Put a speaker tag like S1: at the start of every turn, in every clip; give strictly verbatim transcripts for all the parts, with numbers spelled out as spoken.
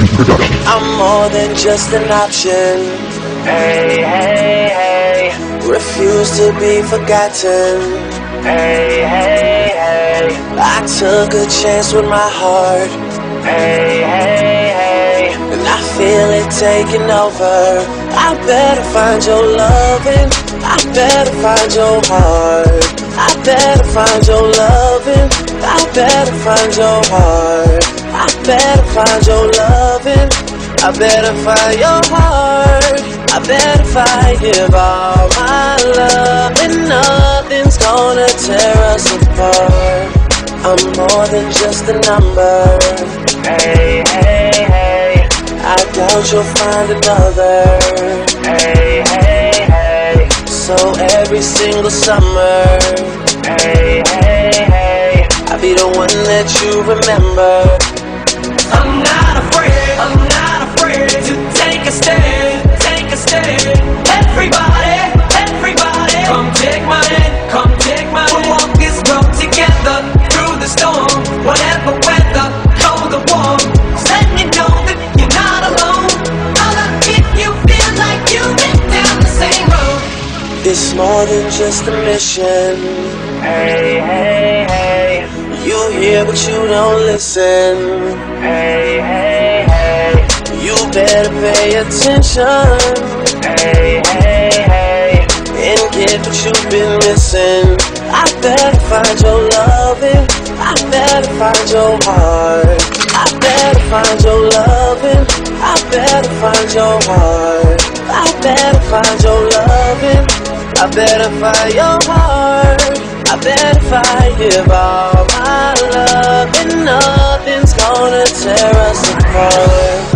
S1: Aaron Production.
S2: I'm more than just an option. Hey, hey, hey. Refuse to be forgotten. Hey, hey, hey. I took a chance with my heart. Hey, hey, hey. And I feel it taking over. I better find your loving. I better find your heart. I better find your loving. I better find your heart. I better find your loving. I better find your heart. I better find give all my love, and nothing's gonna tear us apart. I'm more than just a number. Hey, hey, hey. I doubt you'll find another. Hey, hey, hey. So every single summer, hey, hey, hey, I'll be the one that you remember.
S3: I'm not afraid, I'm not afraid to take a stand, take a stand. Everybody, everybody, come take my hand, come take my hand. We'll walk this road together through the storm, whatever weather, cold or warm. Just let me know that you're not alone. Holla if you feel like you've been down the same road.
S2: It's more than just a mission. Hey, hey, hey. You hear but you don't listen. Hey, hey, hey. You better pay attention. Hey, hey, hey. And get what you've been missing. I better find your loving. I better find your heart. I better find your loving. I better find your heart. I better find your loving. I better find your heart. I better find give all my love, and nothing's gonna tear us apart.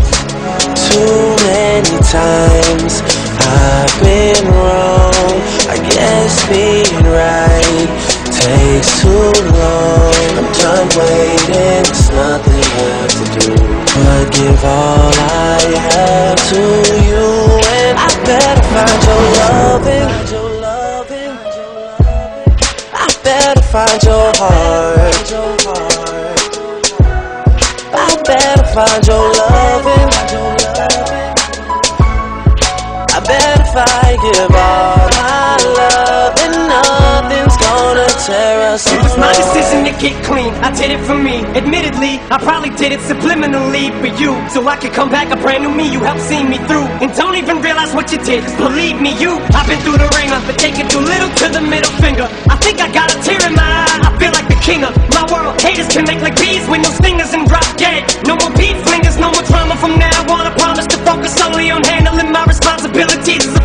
S2: Too many times I've been wrong. I guess being right takes too long. I'm done waiting, there's nothing left to do but give all I have to you. And I better find your loving. I better find your heart. I better find your loving. I better find give all my love, and nothing's gonna tear us apart.
S3: It was my decision to get clean, I did it for me. Admittedly, I probably did it subliminally for you, so I could come back a brand new me. You helped see me through, and don't even realize what you did, 'cause believe me, you, I've been through the ringer, but taking too little to the middle finger. I think I got a tear in my eye, I feel like the king of my world. Haters connect like bees with no stingers and drop dead. No more beat flingers, no more trauma from now on. I promise to focus only on handling my responsibilities.